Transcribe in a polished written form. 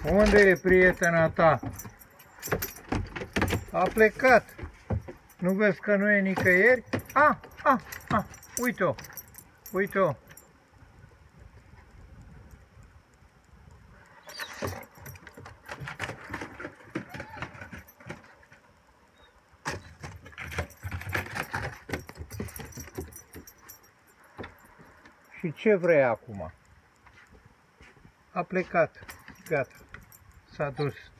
Unde e prietena ta? A plecat. Nu vezi că nu e nicăieri? Uite-o. Uite-o. Și ce vrei acum? A plecat. Gata. S-a dus.